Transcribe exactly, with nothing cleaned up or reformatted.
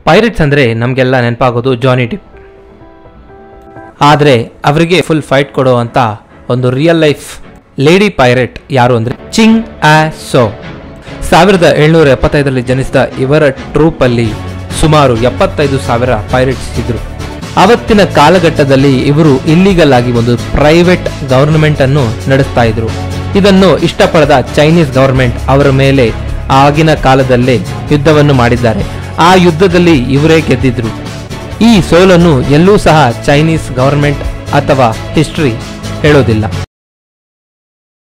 Pirates ಅಂದರೆ ನಮಗೆಲ್ಲ ನೆನಪಾಗೋದು ಜಾನಿ ಡಿಪ್. ಆದರೆ ಅವರಿಗೆ ಫುಲ್ ಫೈಟ್ ಕೊಡುವಂಥ ಒಂದು ರಿಯಲ್ ಲೈಫ್ ಲೇಡಿ ಪೈರೇಟ್ ಯಾರು ಅಂದರೆ ಚಿಂಗ್ ಆ ಸೋ. ಸಾವಿರದ ಏಳ್ನೂರ ಎಪ್ಪತ್ತೈದರಲ್ಲಿ ಜನಿಸಿದ ಇವರ ಟ್ರೂಪಲ್ಲಿ ಸುಮಾರು ಎಪ್ಪತ್ತೈದು ಸಾವಿರ ಪೈರೇಟ್ಸ್ ಇದ್ರು. ಆವತ್ತಿನ ಕಾಲಘಟ್ಟದಲ್ಲಿ ಇವರು ಇಲ್ಲಿಗಲ್ ಆಗಿ ಒಂದು ಪ್ರೈವೇಟ್ ಗವರ್ನಮೆಂಟ್ ಅನ್ನು ನಡೆಸ್ತಾ ಇದ್ರು. ಇದನ್ನು ಇಷ್ಟಪಡದ ಚೈನೀಸ್ ಗವರ್ಮೆಂಟ್ ಅವರ ಮೇಲೆ ಆಗಿನ ಕಾಲದಲ್ಲೇ ಯುದ್ಧವನ್ನು ಮಾಡಿದ್ದಾರೆ. ಆ ಯುದ್ಧದಲ್ಲಿ ಇವರೇ ಗೆದ್ದಿದ್ರು. ಈ ಸೋಲನ್ನು ಎಲ್ಲೂ ಸಹ ಚೈನೀಸ್ ಗವರ್ಮೆಂಟ್ ಅಥವಾ ಹಿಸ್ಟ್ರಿ ಹೇಳೋದಿಲ್ಲ.